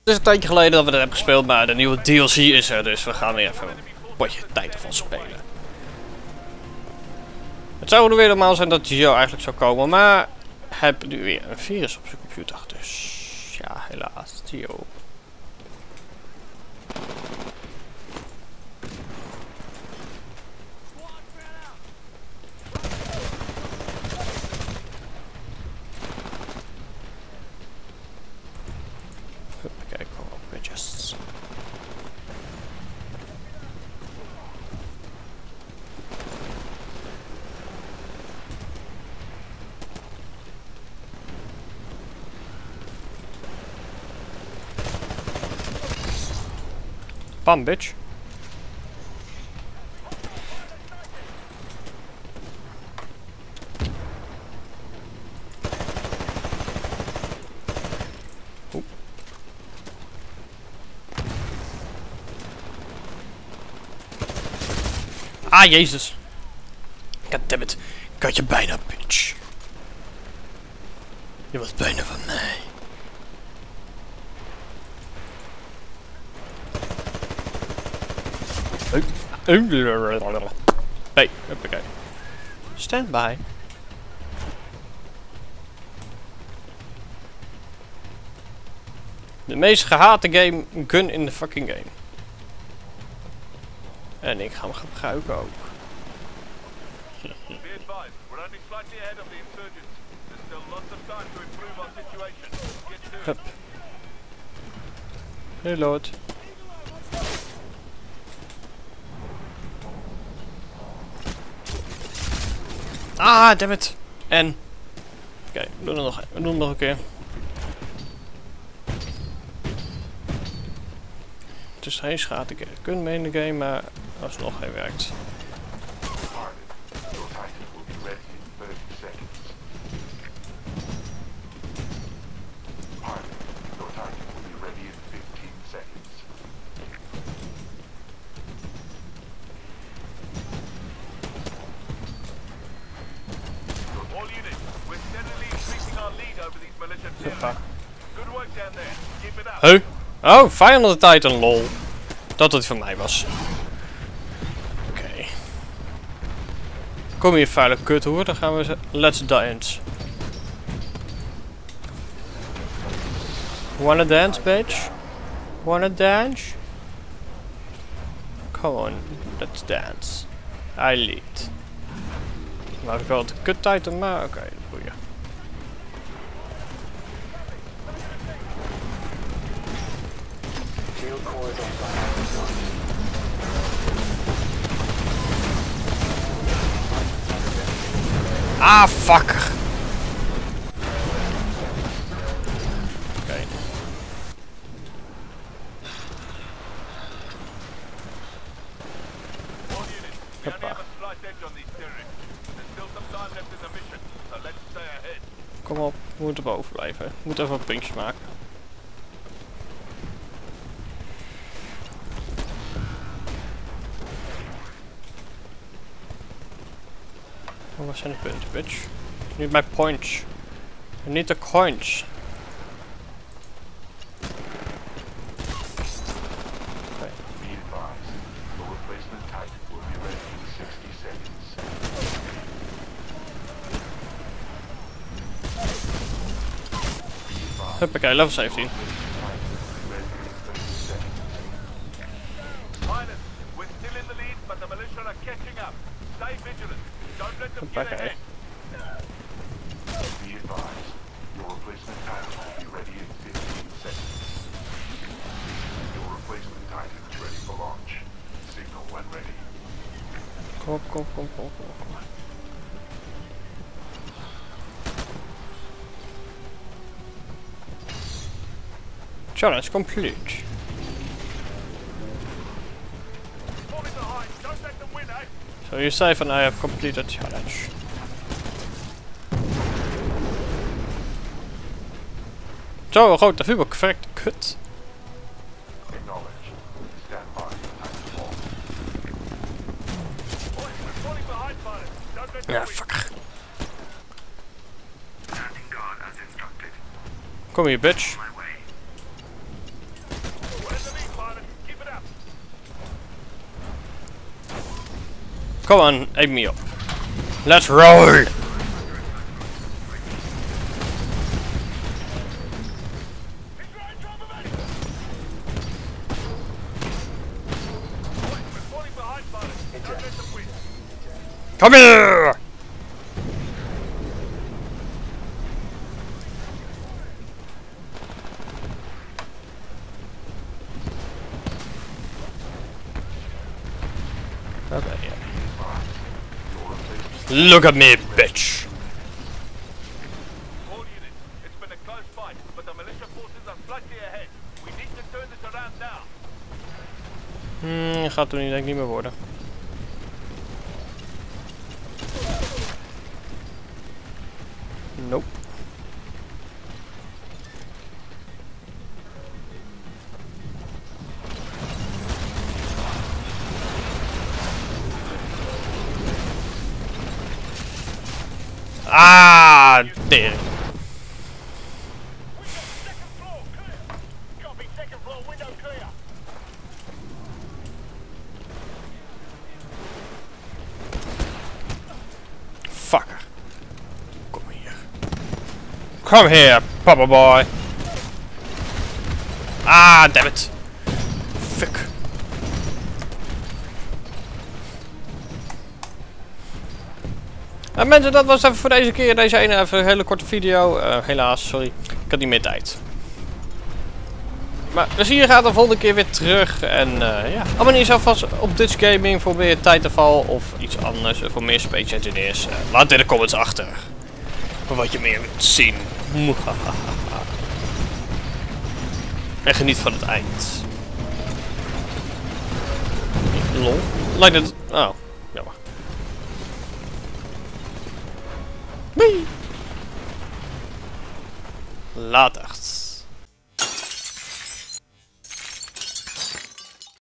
Het is een tijdje geleden dat we dat hebben gespeeld, maar de nieuwe DLC is er, dus we gaan weer even een potje tijd ervan spelen. Het zou weer normaal zijn dat Gio eigenlijk zou komen, maar hij heeft nu weer een virus op zijn computer, dus ja, helaas, Gio. Kijk, kom op, bitches. Bam, bitch. Oep. Ah, jezus. Goddammit. Ik had je bijna, bitch. Je was bijna van mij. Hey, hoppakee. Stand by. De meest gehate gun in de fucking game. En ik ga hem gebruiken ook. Hup. Hey lord. Ah, dammit. En. Oké, we doen het nog een keer. Het is geen schade gun mee in de game, maar alsnog geen werkt. Huh? Oh, Final Titan, lol. Dat het van mij was. Oké. Kom hier, vuile kuthoer. Dan gaan we let's dance. Wanna dance, bitch? Wanna dance? Come on, let's dance. I lead. Nou, ik wel het kut Titan, maar oké, boeien. Ah, fucker. Oké. Hoppa. Kom op, we moeten boven blijven. We moeten even een puntje maken. Oh, waar zijn de punten, bitch? Niet mijn points. Niet de coins. Okay. Huppakee, level 17. Huppakee. Kom. Challenge complete. So you say and I have completed challenge. Zo, een grote vuurbak, verrekte kut. Ja, fuck. Kom hier, bitch. Come on, eat me up. Let's roll! Come here! Okay, yeah. Look at me, bitch! All units, it's been a close fight, but the militia forces are slightly ahead. We need to turn this around now. Gaat toen denk ik niet meer worden. Nope. Ah, tering. Second floor, clear. Copy, second floor, window clear. Fucker. Kom hier. Come here, papa boy. Ah, damn it. Fuck. Mensen, dat was even voor deze keer. Deze ene even een hele korte video. Helaas, sorry. Ik had niet meer tijd. Maar dus hier gaat de volgende keer weer terug. En ja, abonneer jezelf vast op Dutch Gaming voor meer Titanfall of iets anders. Voor meer Space Engineers. Laat in de comments achter. Wat je meer wilt zien. En geniet van het eind. Lol. Lijkt het... Oh, jammer. Later.